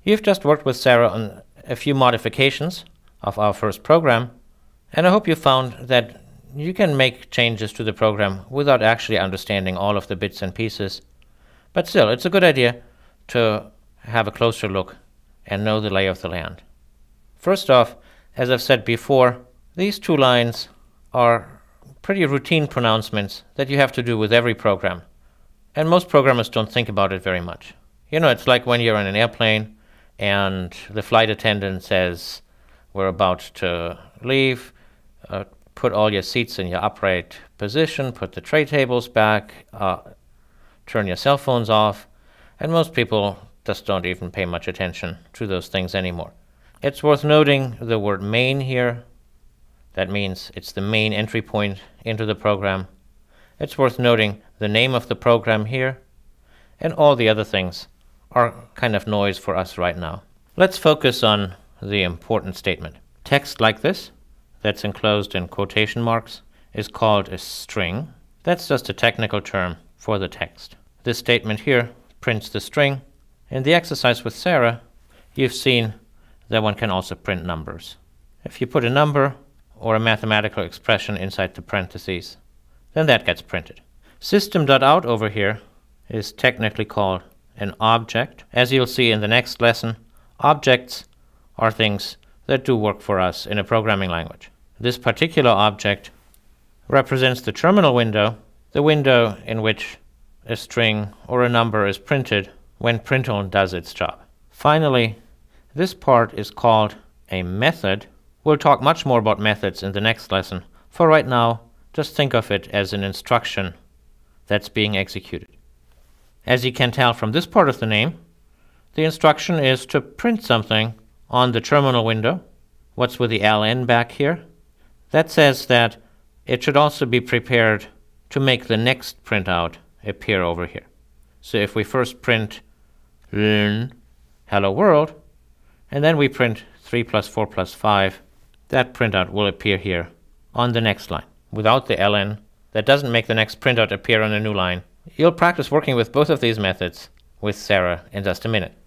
You've just worked with Sarah on a few modifications of our first program, and I hope you found that you can make changes to the program without actually understanding all of the bits and pieces. But still, it's a good idea to have a closer look and know the lay of the land. First off, as I've said before, these two lines are pretty routine pronouncements that you have to do with every program. And most programmers don't think about it very much. You know, it's like when you're in an airplane and the flight attendant says, "We're about to leave, put all your seats in your upright position, put the tray tables back, turn your cell phones off," and most people just don't even pay much attention to those things anymore. It's worth noting the word main here. That means it's the main entry point into the program. It's worth noting the name of the program here, and all the other things are kind of noise for us right now. Let's focus on the important statement. Text like this, that's enclosed in quotation marks, is called a string. That's just a technical term for the text. This statement here prints the string. In the exercise with Sarah, you've seen that one can also print numbers. If you put a number or a mathematical expression inside the parentheses, then that gets printed. System.out over here is technically called an object. As you'll see in the next lesson, objects are things that do work for us in a programming language. This particular object represents the terminal window, the window in which a string or a number is printed when println does its job. Finally, this part is called a method. We'll talk much more about methods in the next lesson. For right now, just think of it as an instruction that's being executed. As you can tell from this part of the name, the instruction is to print something on the terminal window. What's with the ln back here? That says that it should also be prepared to make the next printout appear over here. So if we first print hello world, and then we print 3 plus 4 plus 5, that printout will appear here on the next line. Without the ln, that doesn't make the next printout appear on a new line. You'll practice working with both of these methods with Sarah in just a minute.